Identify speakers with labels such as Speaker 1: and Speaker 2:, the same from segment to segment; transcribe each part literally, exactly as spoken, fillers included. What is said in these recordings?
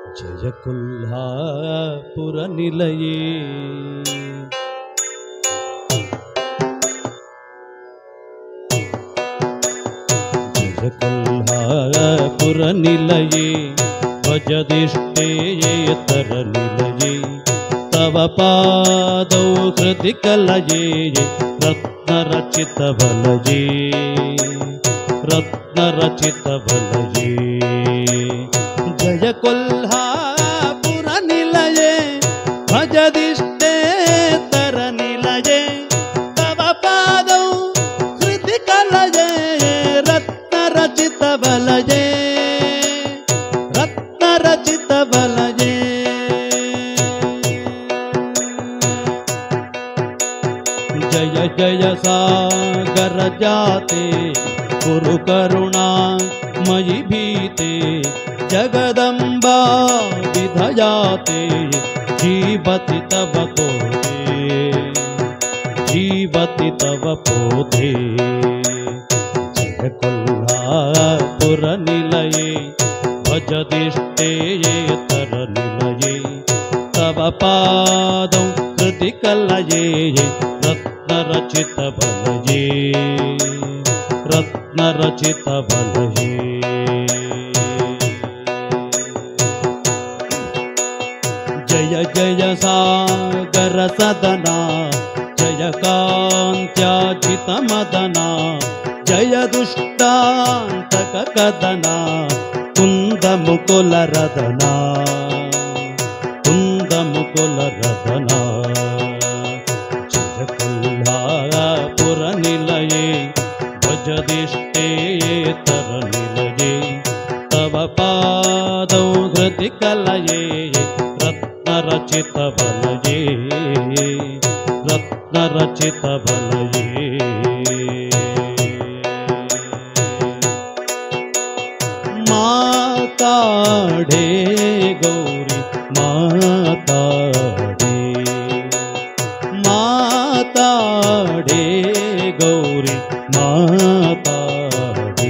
Speaker 1: जय कोल्हापुर निलये जय कोल्हापुर निलये भजदिष्टे येतर निलये तव पादौ हृदि कलये रत्नरचित बलये रत्नरचित बलये जय कोल्हापुर निलये भजदिष्टे तर निलये तव पादौ हृदि कलये रत्नरचित बलये रत्नरचित बलये जय जय सागर जाते गुरु करुणा मयि भीते जगदम्बा विधयाते जीवति तव पोते जीवति तव पोते जय कोल्हापुर निलये भजदिष्टे येतर निलये तव पादौ हृदि कलये रत्नरचित बलये रत्नरचित बलये जय जय सागर सदना जय कांत्याजित मदना जय दुष्टांतक कदना कुंद मुकुल रदना कुंद मुकुल रदना जय कोल्हापुर निलये भजदिष्टे येतर निलये तव पादौ हृदि कलये रत्नरचित बलये रत्नरचित बलये माताडे गौरी माताडे माताडे गौरी माताडे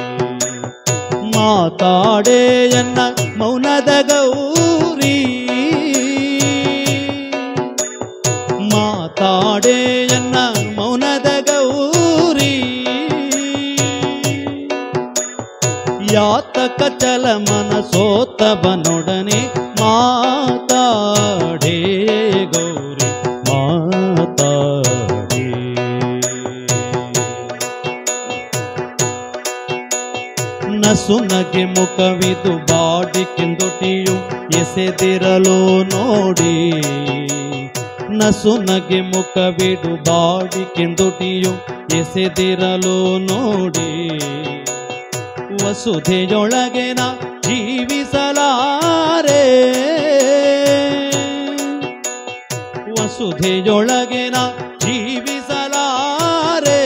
Speaker 1: ಮಾತಾಡೆ ಎನ್ನ ಮೌನದ ಗೌರಿ ಮಾತಾಡೆ ಎನ್ನ ಮೌನದ ಗೌರಿ ಯಾತಕ ಚಲ ಮನಸೋತ್ತವನೊಡನೆ ಮಾತಾಡೆ ಗೌರಿ ಮಾತಾಡೆ ನಸುನಗೆ ಮುಖವಿದು ಬಾಡಿ ಕಿಂದುಟಿಯು ಎಸೆದಿರಲು ನೋಡಿ ನಸುನಗೆ ಮುಖವಿಡು ಬಾಡಿ ಕಿಂದುಟಿಯು ಎಸೆದಿರಲು ನೋಡಿ ವಸುಧೆಯೊಳಗೆನ ಜೀವಿಸಲಾರೆ ವಸುಧೆಯೊಳಗೆನ ಜೀವಿಸಲಾರೆ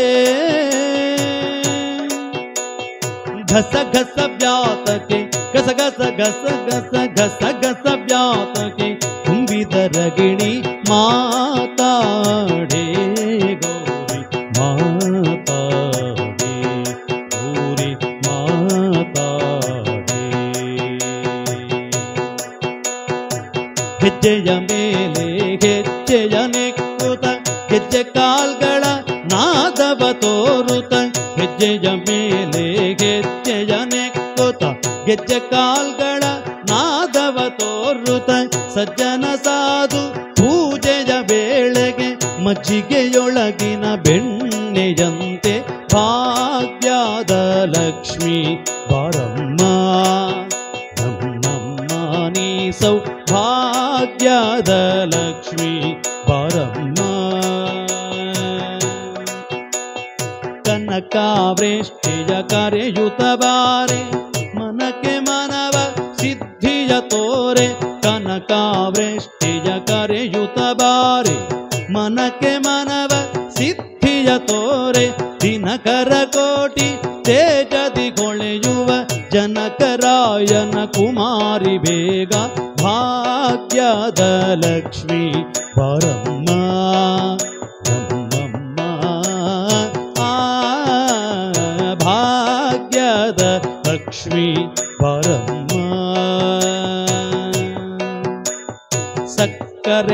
Speaker 1: घस घस व्यातके घस घस घस घस घस घस व्यातके ತುಂಬಿದರಗಿಣಿ ಮಾತಾಡೆ ಗೌರಿ ಮಾತಾಡೆ ಗೌರಿ ಮಾತಾಡೆ ಹೆಜ್ಜೆಯ ಮೇಲೆ ಹೆಜ್ಜೆಯ ನೆಕ್ಕುತ ಹೆಜ್ಜೆ ಕಾಲ್ಗಳ ನಾದವ ತೋರುತ ಹೆಜ್ಜೆಯ ಮೇಲೆ ಹೆಜ್ಜೆಯ ನೆಕ್ಕುತ ಗೆಜ್ಜೆ ಕಾಲ್ಗಳ ನಾದವ ತೋರುತ ಸಜ್ಜನ ಸಾಧು ಪೂಜೆಯ ವೇಳೆಗೆ ಮಜ್ಜಿಗೆಯೊಳಗಿನ ಬೆಣ್ಣೆಯಂತೆ ಭಾಗ್ಯದ ಲಕ್ಷ್ಮಿ ಬಾರಮ್ಮ ನಮ್ಮಮ್ಮ ನೀ ಸೌಭಾಗ್ಯದ ಲಕ್ಷ್ಮಿ ಬಾರಮ್ಮ ಕನಕಾವೃಷ್ಟಿಯ ಕರೆಯುತ ಬಾರೆ ಮನಕ್ಕೆ ಮನವ ಸಿದ್ಧಿಯ ತೋರೆ ಕನಕಾವೃಷ್ಟಿಯ ಕರೆಯುತ ಬಾರೆ ಮನಕ್ಕೆ ಮನವ ಸಿದ್ಧಿಯ ತೋರೆ ದಿನಕರ ಕೋಟಿ ತೇಜದಿ ಹೊಳೆಯುವ ಜನಕರಾಯನ ಕುಮಾರಿ ಬೇಗ ಭಾಗ್ಯದ ಲಕ್ಷ್ಮಿ ಬಾರಮ್ಮ ಭಾಗ್ಯದ ಲಕ್ಷ್ಮಿ ಬಾರಮ್ಮ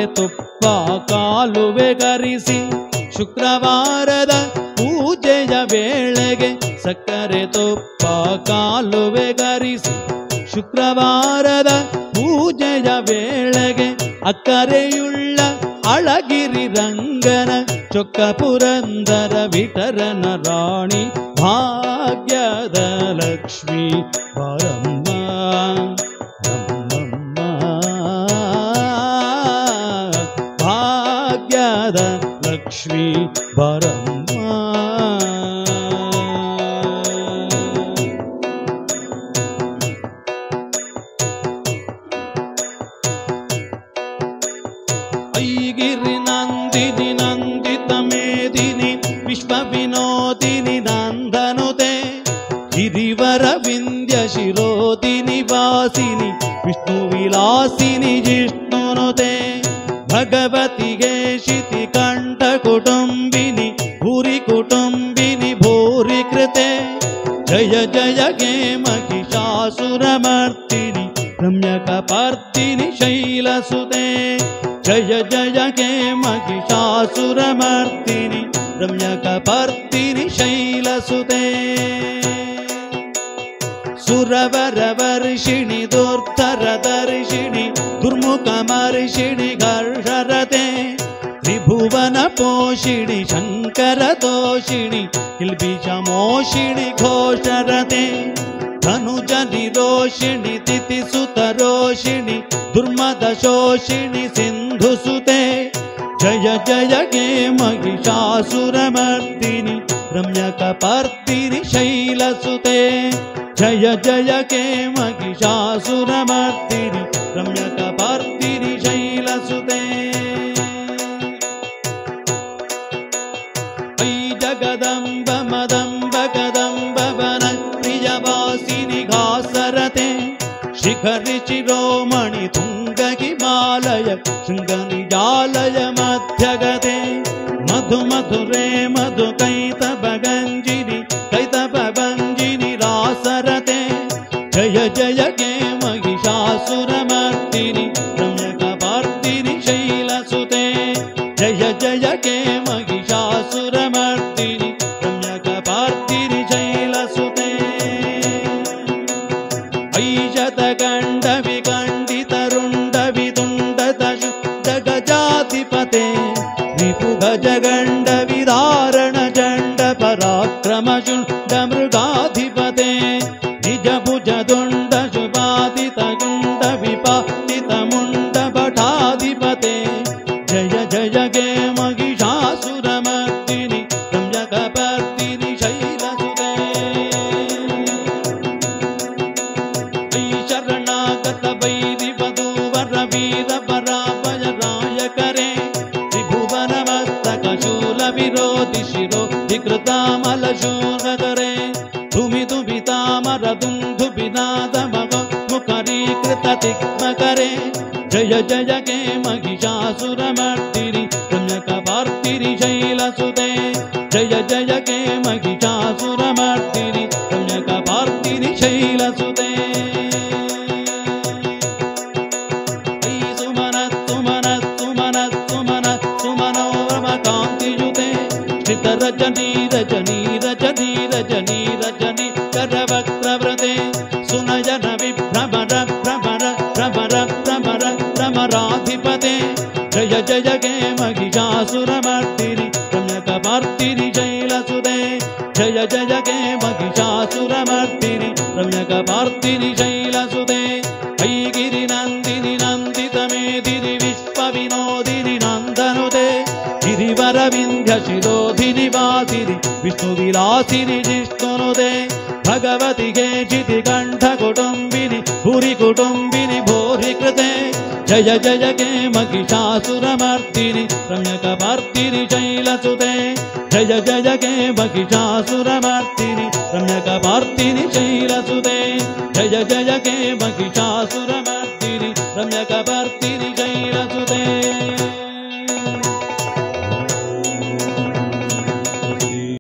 Speaker 1: ತುಪ್ಪ ಕಾಲುವೆ ಗರಿಸಿ ಶುಕ್ರವಾರದ ಪೂಜೆಯ ವೇಳೆಗೆ ಸಕ್ಕರೆ ತುಪ್ಪ ಕಾಲುವೆ ಗರಿಸಿ ಶುಕ್ರವಾರದ ಪೂಜೆಯ ವೇಳೆಗೆ ಅಕ್ಕರೆಯುಳ್ಳ ಅಳಗಿರಿ ರಂಗನ ಚೊಕ್ಕ ಪುರಂದರ ವಿಠರನ ರಾಣಿ ಭಾಗ್ಯದ ಲಕ್ಷ್ಮೀ ಬಾರಮ್ಮ ನಮ್ಮಮ್ಮ ಭಾಗ್ಯದ ಲಕ್ಷ್ಮೀ ಬಾರಮ್ಮ. ಐಗಿರಿ ನಂದಿನಿ ನಂದಿತ ಮೇದಿನಿ ವಿಶ್ವ ವಿನೋದಿನಿ ನಂದನುತೆ ಗಿರಿವರ ವಿಂಧ್ಯ ಶಿರೋದಿನಿ ವಾಸಿನಿ ವಿಷ್ಣು ವಿಲಾಸಿನಿ ಜಿಷ್ಣುನುತೆ ಭಗವತಿಗೆ ಶಿತಿ ಕಂಠ ಕುಟುಂಬಿನಿ ಭೂರಿ ಕುಟುಂಬಿನಿ ಭೂರಿ ಕೃತೆ ಜಯ ಜಯ ಗೆ ಮಹಿಷಾಸುರಮರ್ದಿನಿ ರಮ್ಯಕಪರ್ದಿನಿ ಶೈಲಸುತೆ ಜಯ ಜಯ ಗೆ ಮಹಿಷಾಸುರಮರ್ದಿನಿ ರಮ್ಯಕಪರ್ದಿನಿ ಶೈಲಸುತೆ ಸುರವರ ವರ್ಷಿಣಿ ದುರ್ಧರ ದರ್ಶಿಣಿ ದುರ್ಮುಖ ಮರ್ಷಿಣಿ ಘರ್ಷರತೆ ತ್ರಿಭುವನ ಪೋಷಿಣಿ ಶಂಕರ ದೋಷಿಣಿ ಕಿಲ್ಬಿಷ ಮೋಷಿಣಿ ಘೋಷರತೆ ಧನುಜ ನಿರೋಷಿಣಿ ತಿಥಿ ಸುತ ರೋಷಿಣಿ ದುರ್ಮದ ಶೋಷಿಣಿ ಸಿಂಧು ಸುತೆ ಜಯ ಜಯ ಗೆ ಮಹಿಷಾಸುರಮರ್ದಿನಿ ರಮ್ಯಕಪರ್ದಿನಿ ಶೈಲಸುತೆ ಜಯ ಜಯ ಗೆ ಮಹಿಷಾಸುರಮರ್ದಿನಿ ರಮ್ಯಕಪರ್ದಿನಿ ಶೈಲಸುತೆ. ಐ ಜಗದಂಬ ಮದಂಬ ಕದಂಬ ವನ ಪ್ರಿಯವಾಸಿನಿ ಘಾಸರತೆ ಶಿಖರಿ ಶಿರೋಮಣಿ ತುಂಗ ಹಿಮಾಲಯ ಶೃಂಗ ನಿಜಾಲಯ ಮಧ್ಯಗತೆ ಮಧು ಮಧುರೆ ಮಧು ಕೈತಬ ಗಂಜಿನಿ ಕೈತಬ ಭಂಜಿನಿ ರಾಸರತೆ ಜಯ ಜಯ ಗೆ ಮಹಿಷಾಸುರಮರ್ದಿನಿ ರಮ್ಯಕಪರ್ದಿನಿ ಶೈಲಸುತೆ ಜಯ ಜಯ ಗೆ ಮಹಿಷಾಸುರಮರ್ದಿನಿ ರಮ್ಯಕಪರ್ದಿನಿ ಶೈಲಸುತೆ. ಐಶತ ಗಂಡ ವಿಖಂಡಿತ ರುಂಡ ವಿದುಂಡ ಶುದ್ಧ ಗಜಾಧಿಪತೆ ರಿಪು ಗಜ ಗಂಡ ವಿಧಾರಣ ಚಂಡ ಪರಾಕ್ರಮ ಶುಂಡ ಮೃಗಾಧಿಪತೆ ನಿಜ ಭುಜ ದುಂಡ ಶುಭಾದಿತ ಗುಂಡ ವಿಪಾದಿತ ಮುಂಡ ಭಟಾಧಿಪತೆ ಜಯ ಜಯ ಗೆ ಮಹಿಷಾಸುರಮರ್ದಿನಿ ರಮ್ಯಕಪರ್ದಿನಿ ಶೈಲಸುತೆ. ಐ ಶರಣಾಗತ ವೈರಿ ವಧೂವರ ವೀರ ಪರಾಭಯ ರಾಯಕರೆ ತ್ರಿಭುವನ ಮಸ್ತಕ ಶೂಲ ವಿರೋಧಿ ಶಿರೋ ವಿಕೃತಾಮಲ ಶೂರಧರೆ ಧುಮಿ ಧುಮಿತಾಮರ ದುಂಧು ಬಿನಾದ ಮಗ ಮುಖರೀಕೃತ ತಿಗ್ಮಕರೆ ಜಯ ಜಯ ಗೆ ಮಹಿಷಾಸುರಮರ್ದಿನಿ ರಮ್ಯಕಪರ್ದಿನಿ ಶೈಲಸುತೆ ಜಯ ಜಯ ಗೆ ಮಹಿಷಾಸುರಮರ್ದಿನಿ ರಮ್ಯಕಪರ್ದಿನಿ ಶೈಲಸುತೆ. ಐ ಸುಮನ ಸುಮನ ಸುಮನ ಸುಮನ ಸುಮನೋರಮ ಕಾಂತಿಯುತೆ ಶ್ರಿತ ರಜನಿ ರಜನಿ ರಜನಿ ರಜನಿ ರಜನಿ ಕರವಕ್ರವ್ರತೆ ಸುನಯನ ವಿಭ್ರಮರ ಭ್ರಮರ ಭ್ರಮರ ಭ್ರಮರ ಭ್ರಮರಾಧಿಪತೆ ಜಯ ಜಯ ಗೆ ಮಹಿಷಾಸುರಮರ್ದಿನಿ ರಮ್ಯಕಪರ್ದಿನಿ ಶೈಲಸುತೆ ಜಯ ಜಯ ಗೆ ಮಹಿಷಾಸುರಮರ್ದಿನಿ ರಮ್ಯಕಪರ್ದಿನಿ ಶೈಲಸುತೆ. ಐಗಿರಿ ನಂದಿನಿ ನಂದಿತ ಮೇದಿನಿ ವಿಶ್ವ ವಿನೋದಿನಿ ನಂದನುತೆ ಗಿರಿವರ ವಿಂಧ್ಯ ಶಿರೋಧಿನಿ ವಾಸಿನಿ ವಿಷ್ಣು ವಿಲಾಸಿನಿ ಜಿಷ್ಣುನುತೆ ಭಗವತಿಗೆ ಚಿತಿ ಕಂಠ ಕುಟುಂಬಿನಿ ಭೂರಿ ಕುಟುಂಬಿನಿ ಭೂರಿ ಕೃತೆ ಜಯ ಜಯ ಗೆ ಮಹಿಷಾಸುರಮರ್ದಿನಿ ರಮ್ಯಕಪರ್ದಿನಿ ಶೈಲಸುತೆ ಜಯ ಜಯ ಗೆ ಮಹಿಷಾಸುರಮರ್ದಿನಿ ರಮ್ಯಕಪರ್ದಿನಿ ಶೈಲಸುತೆ ಜಯ ಜಯ ಗೆ ಮಹಿಷಾಸುರಮರ್ದಿನಿ ರಮ್ಯಕಪರ್ದಿನಿ